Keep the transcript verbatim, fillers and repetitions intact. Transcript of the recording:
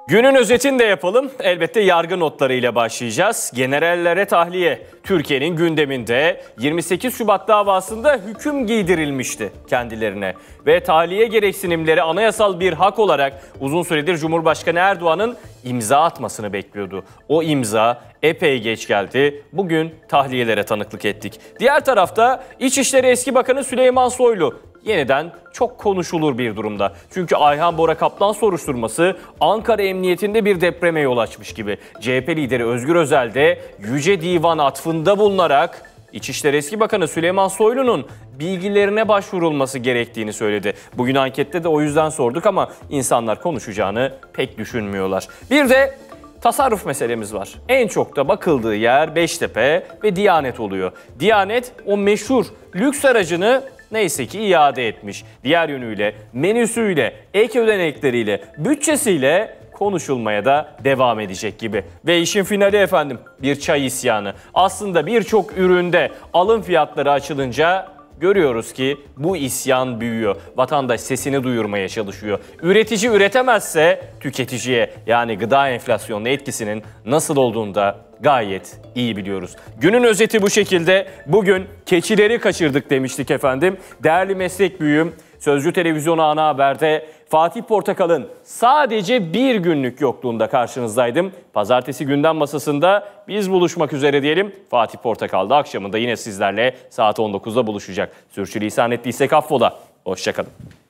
Günün özetini de yapalım. Elbette yargı notlarıyla başlayacağız. Generallere tahliye. Türkiye'nin gündeminde yirmi sekiz Şubat davasında hüküm giydirilmişti kendilerine. Ve tahliye gereksinimleri anayasal bir hak olarak uzun süredir Cumhurbaşkanı Erdoğan'ın imza atmasını bekliyordu. O imza epey geç geldi. Bugün tahliyelere tanıklık ettik. Diğer tarafta İçişleri Eski Bakanı Süleyman Soylu yeniden çok konuşulur bir durumda. Çünkü Ayhan Bora Kaplan soruşturması Ankara Emniyetinde bir depreme yol açmış gibi. C H P lideri Özgür Özel de Yüce Divan atfında bulunarak İçişleri Eski Bakanı Süleyman Soylu'nun bilgilerine başvurulması gerektiğini söyledi. Bugün ankette de o yüzden sorduk ama insanlar konuşacağını pek düşünmüyorlar. Bir de tasarruf meselemiz var. En çok da bakıldığı yer Beştepe ve Diyanet oluyor. Diyanet o meşhur lüks aracını neyse ki iade etmiş. Diğer yönüyle, menüsüyle, ek ödenekleriyle, bütçesiyle konuşulmaya da devam edecek gibi. Ve işin finali efendim, bir çay isyanı. Aslında birçok üründe alım fiyatları açılınca görüyoruz ki bu isyan büyüyor. Vatandaş sesini duyurmaya çalışıyor. Üretici üretemezse tüketiciye, yani gıda enflasyonuna etkisinin nasıl olduğunu da gayet iyi biliyoruz. Günün özeti bu şekilde. Bugün keçileri kaçırdık demiştik efendim. Değerli meslek büyüğüm, Sözcü Televizyonu Ana Haber'de Fatih Portakal'ın sadece bir günlük yokluğunda karşınızdaydım. Pazartesi gündem masasında biz buluşmak üzere diyelim. Fatih Portakal da akşamında yine sizlerle saat on dokuzda buluşacak. Sürçülisan ettiysek affola. Hoşça kalın.